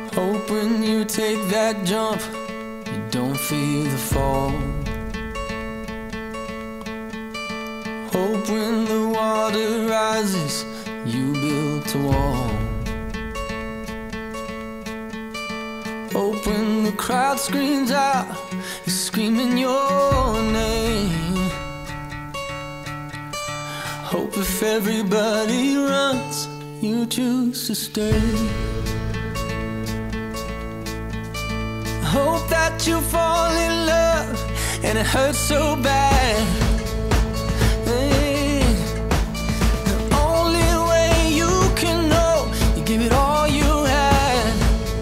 Hope when you take that jump, you don't feel the fall. Hope when the water rises, you built a wall. Hope when the crowd screams out, you're screaming your name. Hope if everybody runs, you choose to stay. Hope that you fall in love and it hurts so bad. Hey, the only way you can know, you give it all you had.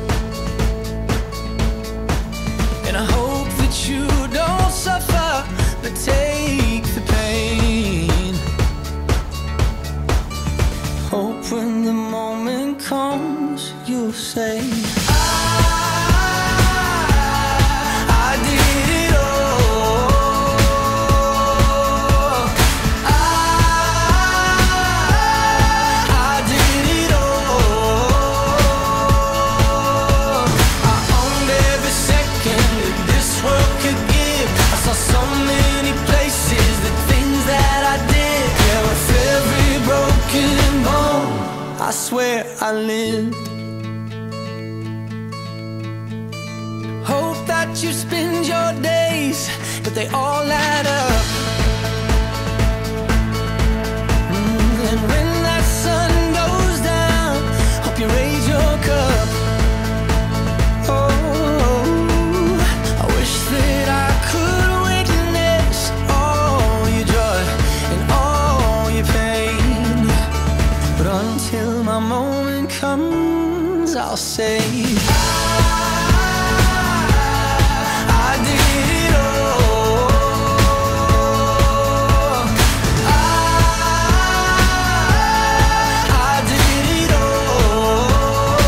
And I hope that you don't suffer, but take the pain. Hope when the moment comes, you'll say, I swear I lived. Hope that you spend your days, but they all add up. And when that sun goes down, hope you raise your cup. Oh, I wish that I could witness all your joy and all your pain, but until my moment comes, I'll say, I did it all. I did it all.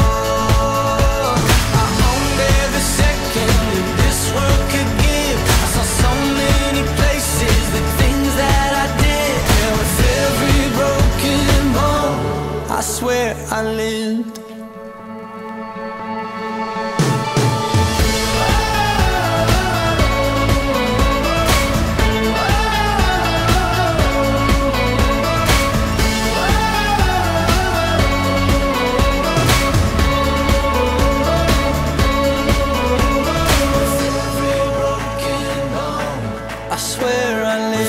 I owned every second that this world could give. I saw so many places, the things that I did. Yeah, with every broken bone, I swear I lived. I swear I lived.